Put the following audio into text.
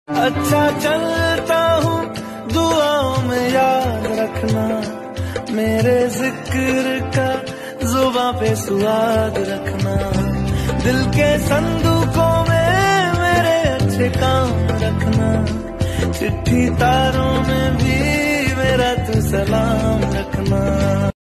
अच्छा चलता हूँ दुआओं में याद रखना, मेरे जिक्र का जुबां पे सुआद रखना, दिल के संदूकों में मेरे अच्छे काम रखना, चिट्ठी तारों में भी मेरा तू सलाम रखना।